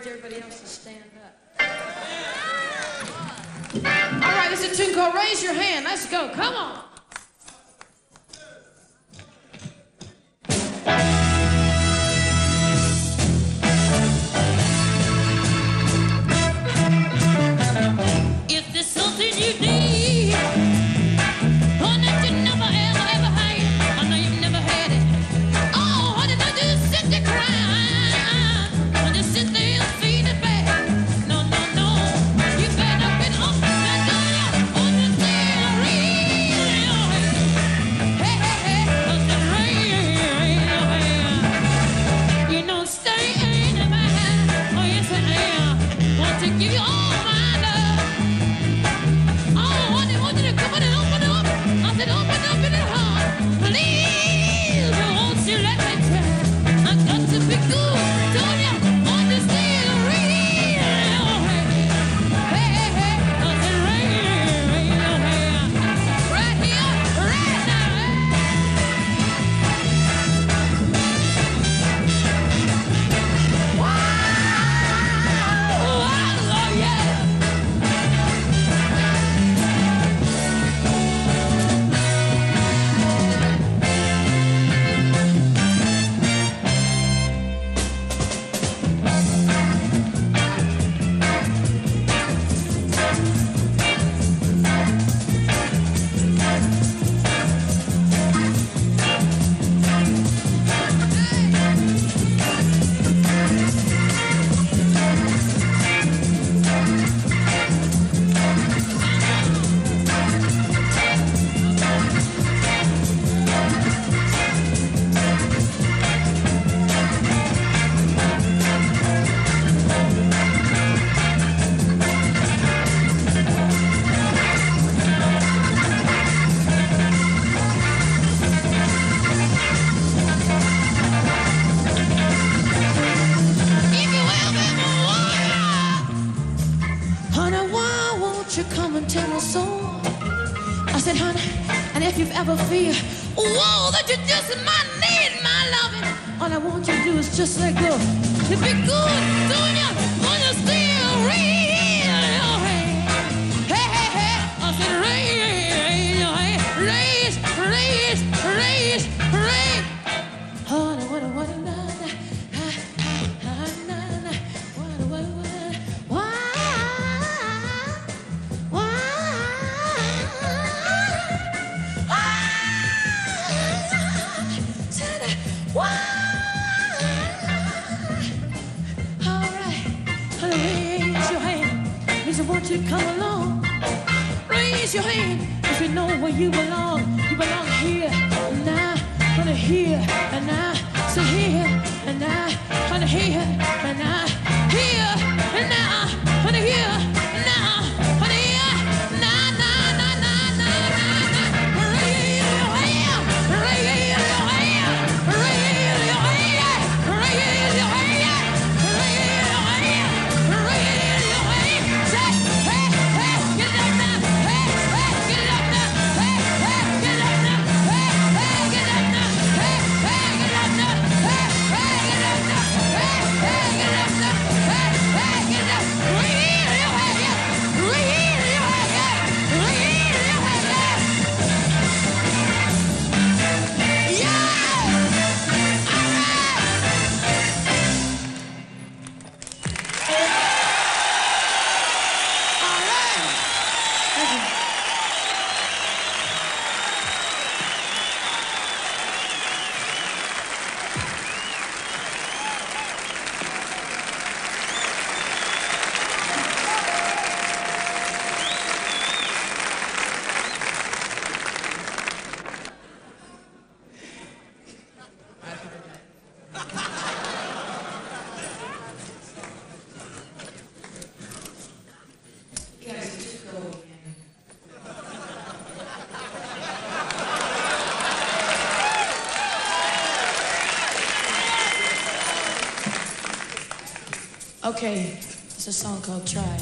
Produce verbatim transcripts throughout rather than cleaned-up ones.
everybody else to stand up. All right, this is a tune called Raise Your Hand. Let's go. Come on. If there's something you need, one that you never ever ever had, I know you've never had it. Oh, honey, don't just sit there crying, don't just sit there and feel it bad. No, no, no, you better get up and down on the theory. Hey, hey, hey, 'cause the rain, you know, stay in the mind. Oh, yes, I am. Want to give you all my love. Oh, honey, want you to come on and open up. I said, open up in the heart. Please, won't you let me try? I got to be good. Don't you understand? Real. Hey, hey, hey, 'cause it rain, right here, right now. Wow, wow, yeah. If you ever honey, why won't you come and tell me so? I said, honey, and if you've ever feel, whoa, that you just might need my loving, all I want you to do is just let go. To be good, don't you? Want you still real? Hey, hey, hey, I said, raise your hand, raise, raise, raise, raise. Honey, what, what, what, won't you come along? Raise your hand if you know where you belong. You belong here and now, gonna here and now. So here and now, gonna here and now, here and now, gonna here and now, gonna here, now, now, now, now, now, now. Raise your hand, raise your hand, raise your hand, raise your hand, raise your hand, raise your hand. Say, hey, hey, get it up now, hey, hey, get it up now, hey, hey, get it up now, hey, hey, get it up now, hey, hey, get it up now, hey, hey, get it up now, hey, hey, get it up now, hey, hey, get it up. Raise your hand, raise your hand, raise your hand. Yeah, all right, all right. Thank you. You guys just go again. Okay, it's a song called Try.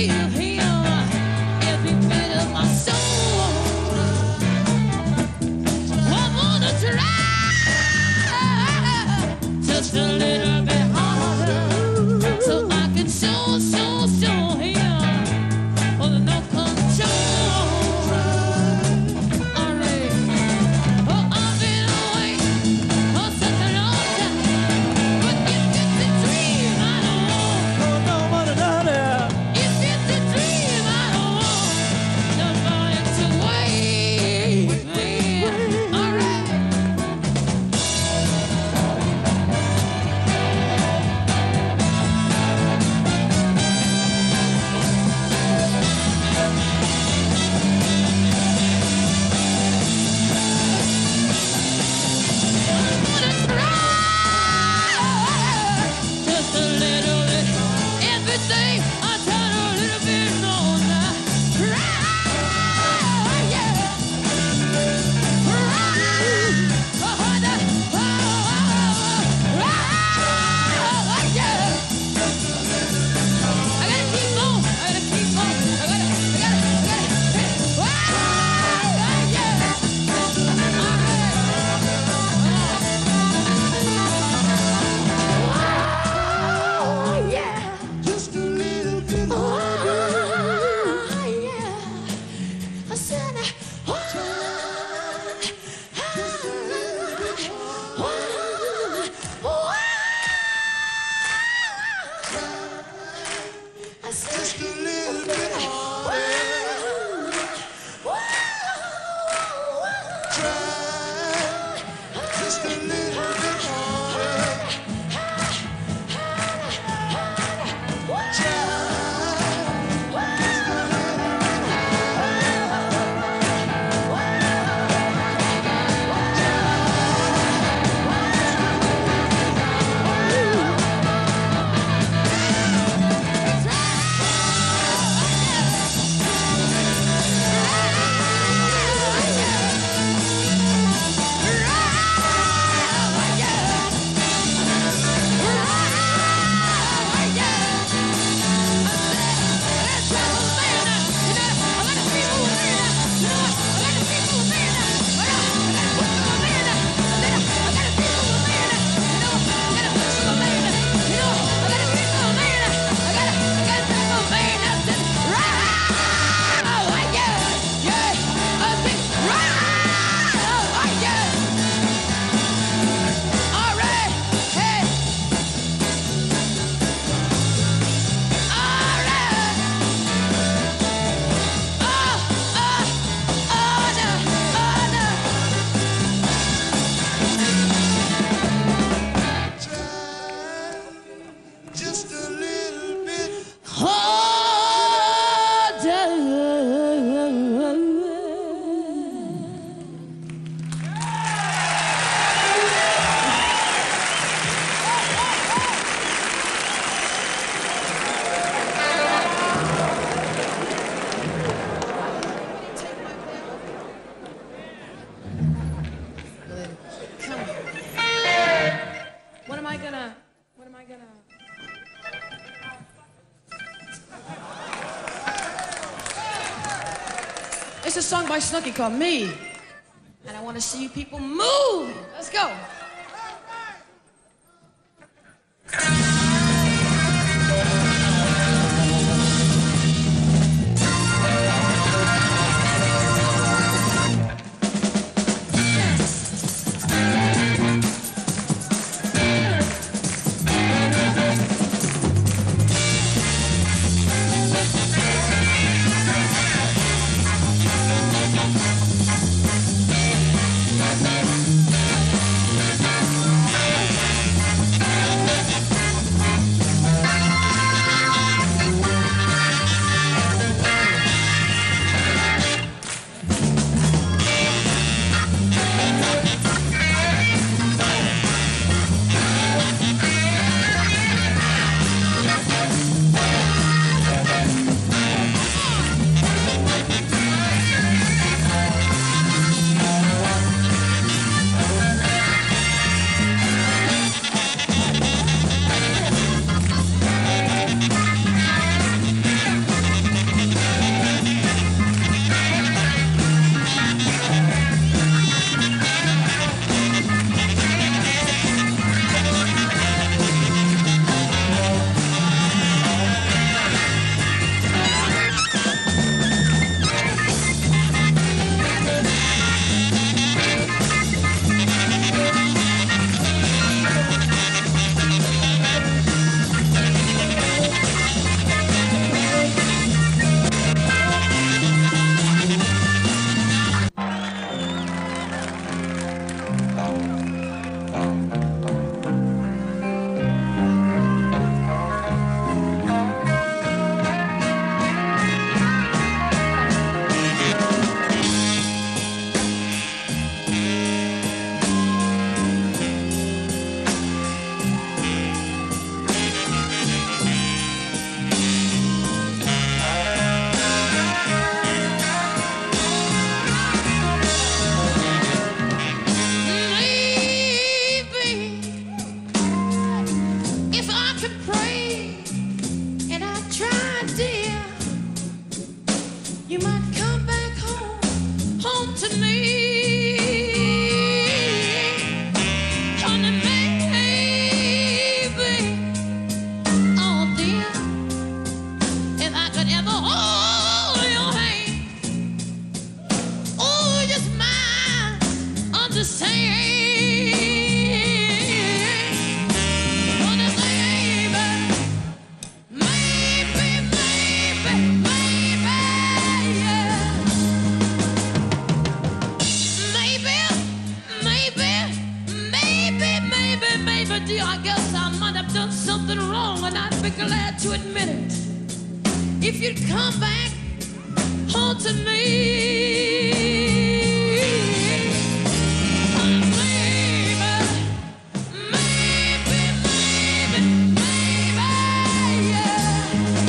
feel him every bit of my soul. I wanna try just a little bit harder, so I can show, show, show him all the no control. Alright. Oh, I've been away for such a long time, but if it's a dream, I don't want. No one another. If it's a dream, I don't want nobody to wait. Alright. Just a little bit, everything I turn a little bit more now. Cry, yeah. Cry, oh, the, oh, cry, yeah. I gotta keep on, I gotta keep on, I gotta, I gotta, I gotta, cry, yeah. Oh, yeah. Just a little bit Oh, harder. yeah. I said, oh, I said, Just a little bit harder. Try. Just a little bit harder. Just a little bit. Come on. What am I gonna, what am I gonna... It's a song by Snooki called Me. And I want to see you people move. Let's go. to me. Honey, maybe, oh dear, if I could ever hold your hand, oh, just might understand. Honey, maybe, maybe, maybe, maybe, yeah. Maybe, maybe, maybe, maybe, maybe, dear, I guess I might have done something wrong, and I'd be glad to admit it. If you'd come back home to me. Oh, maybe, maybe, maybe, maybe, yeah.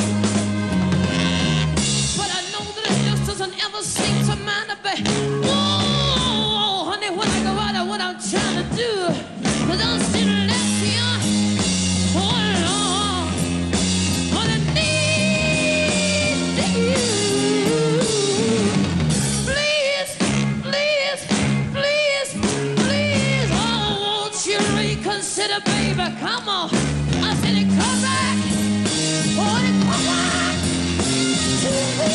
But I know that it just doesn't ever seem to matter, babe. Whoa, honey, when I go out of what I'm trying to do, but I'm still left here. Oh, Lord, what I need you. Please, please, please, please, oh, won't you reconsider, baby? Come on. I said it, come back. Oh, it come back to me.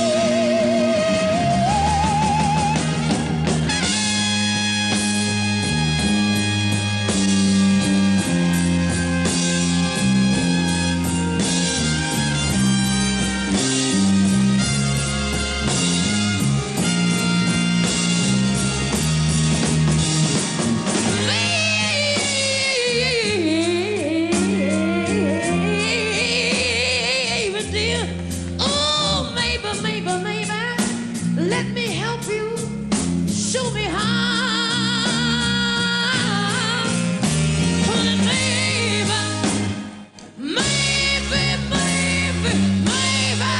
Maybe, dear. Oh, maybe, maybe, maybe. Let me help you. Show me how. Honey, maybe, maybe, maybe, maybe,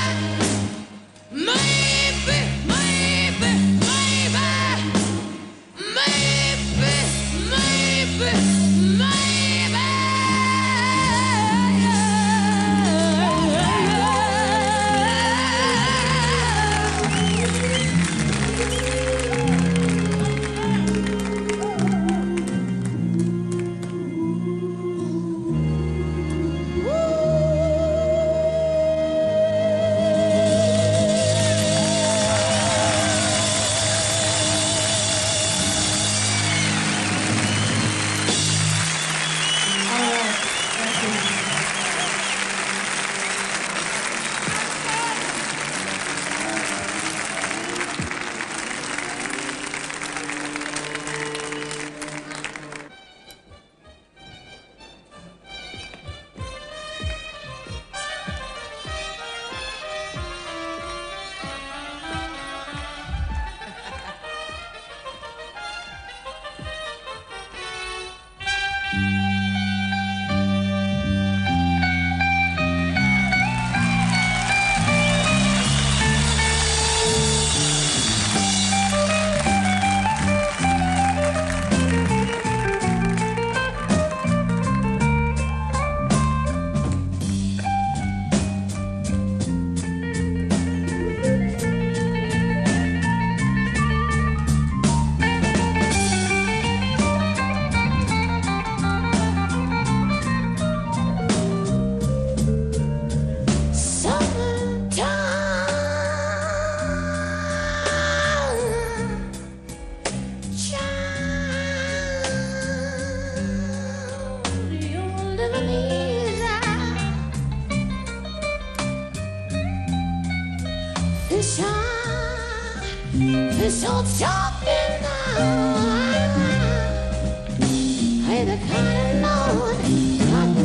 maybe, maybe, maybe, maybe, maybe, maybe. This old Joplin now, hey, the kind of Lord got the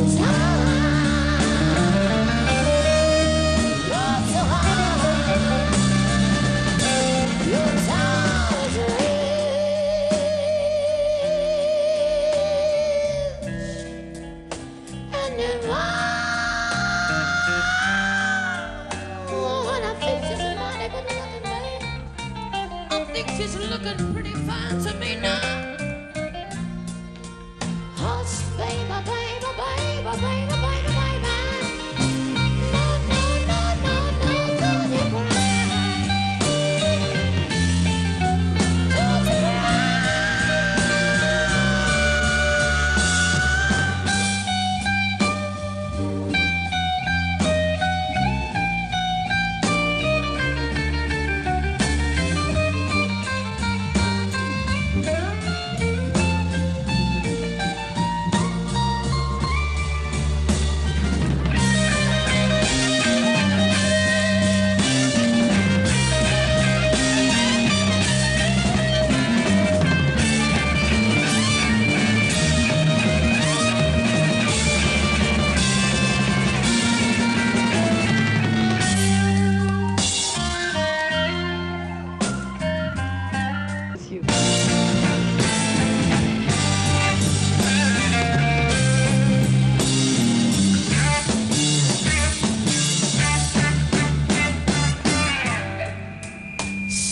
time. Lord, so high, your time's rich, and then when I think she's a mighty good looking babe, I think she's looking pretty fine to me now. Hush, baby, baby, baby, baby, baby, baby. No, no, no, no, no, don't you cry.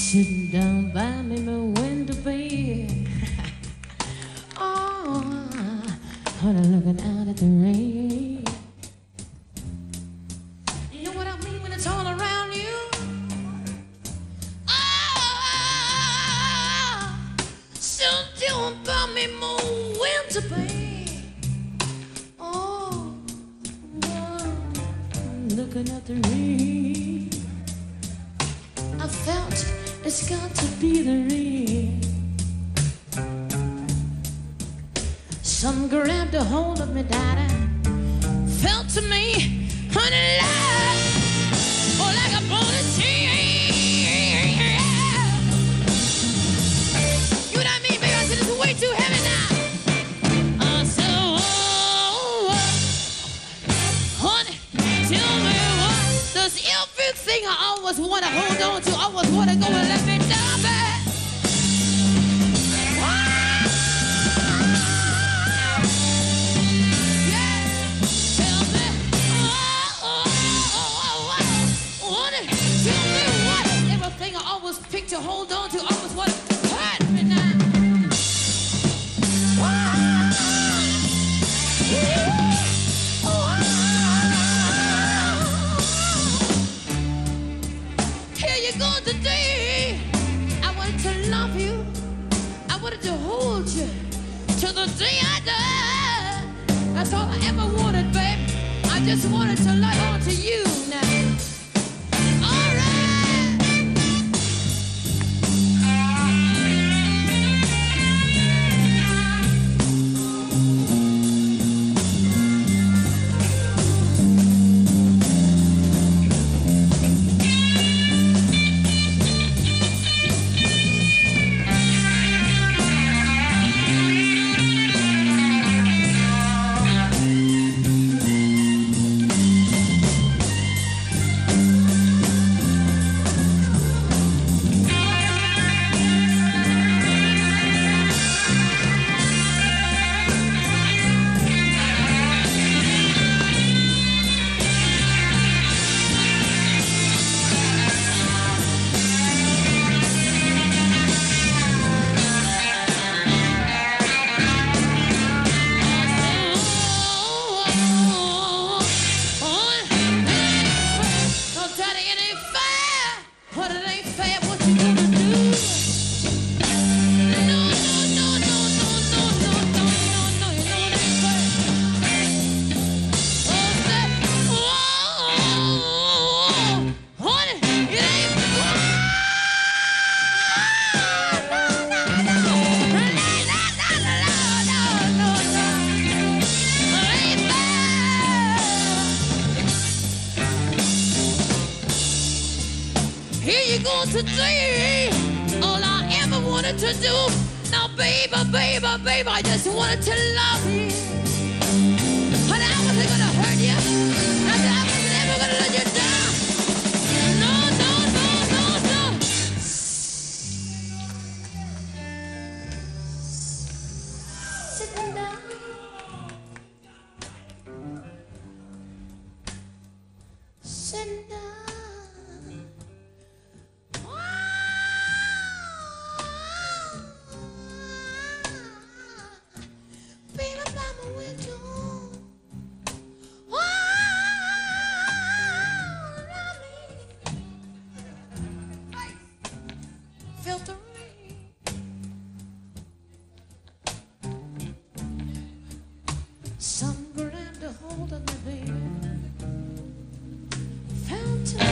Sitting down by me, my window bed. Oh, honey, looking out at the rain. You know what I mean when it's all around you? Oh, sitting down by me, my window bed. Oh, oh, looking at the rain. I felt it's got to be the rain. Some grabbed a hold of me, daddy. Felt to me, honey, love, oh, like a bullet chain. You know what I mean, baby? I said it's way too heavy now. I said, oh, honey, tell me what does everything I always want to hold on to, always want to go and let me down, baby. Pick to hold on to, always what hurt me now. Here you go today. I wanted to love you. I wanted to hold you till the day I die. That's all I ever wanted, babe. I just wanted to lie on to you now. Today, all I ever wanted to do, now baby, baby, baby, I just wanted to love you. But I wasn't gonna hurt you, and I was never gonna let you down. No, no, no, no, no. Sitting down, sitting down. Some grabbed a hold of me, baby. Felt to me.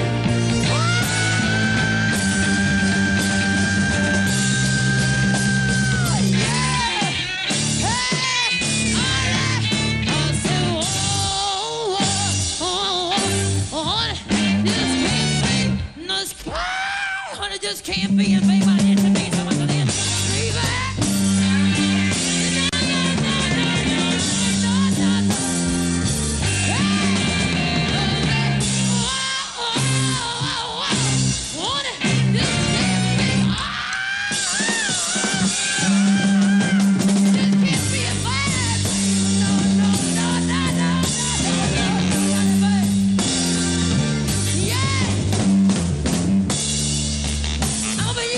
Oh, yeah. Hey, all right. I said, oh, oh, oh, oh, honey, this can't be. No, this honey, just can't be. And baby, I need to be so much of this. I'll be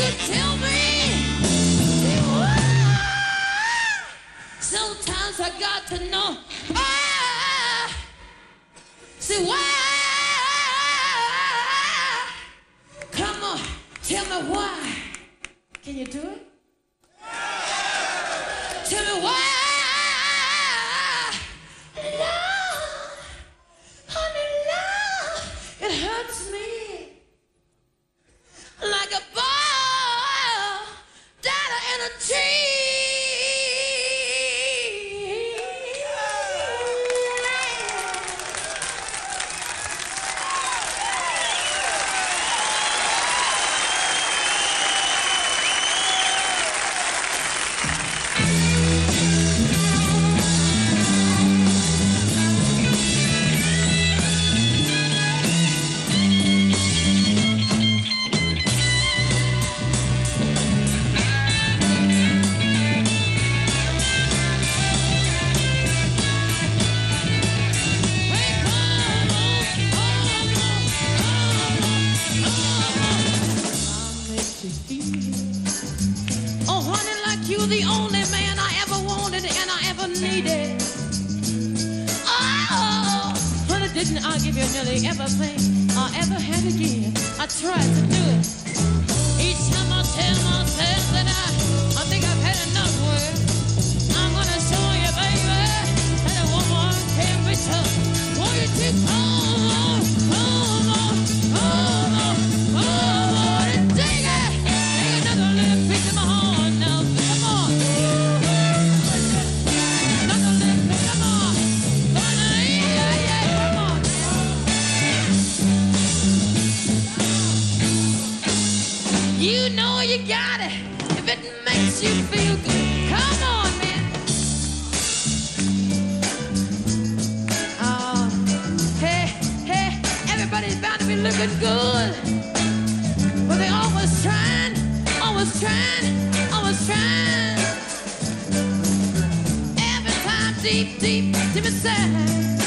Tell me why. Can you do it? Tell me why. Love, honey, love, it hurts me like a ball down in a tree. Oh, honey, like you, the only man I ever wanted and I ever needed. Oh, honey, didn't I give you nearly everything I ever had to give? I tried to do it. Each time I tell myself that I, I think I've had enough work. I'm gonna show you, baby, that a woman can be tough. Won't you take home, home, home, home, home, home, and take it. Take another little piece of my heart now. Come on. Another little piece of my heart. Honey, yeah, yeah, come on. You know you got it if it makes you feel good. Come on, man. Oh, hey, hey, everybody's bound to be looking good. But they always trying, always trying, always trying. Every time deep, deep, deep inside.